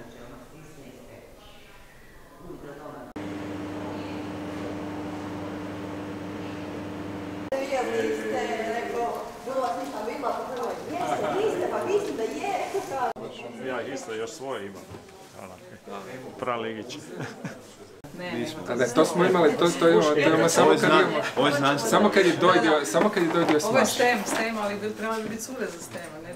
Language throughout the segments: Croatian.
Ja isto još svoje imam. Praligić. To smo imali, to imamo samo kad je dojdio smaš. Ovo je STEM, ali trebali biti cure za STEM, a ne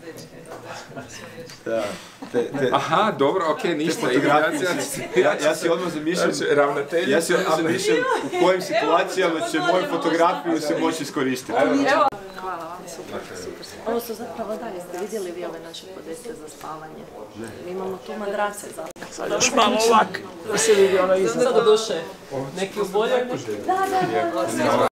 dečke. Aha, dobro, okej, ništa. Ja si odmah zamišljam u kojim situacijama će moju fotografiju se moći iskoristiti. Hvala vam, super. Ovo su zapravo dalje, ste vidjeli vi ove naše podeste za spavanje? Mi imamo tu madrace za... Sad još malo ovak, da se vidi ono iznad. Sad do duše. Neki u boljoj? Da.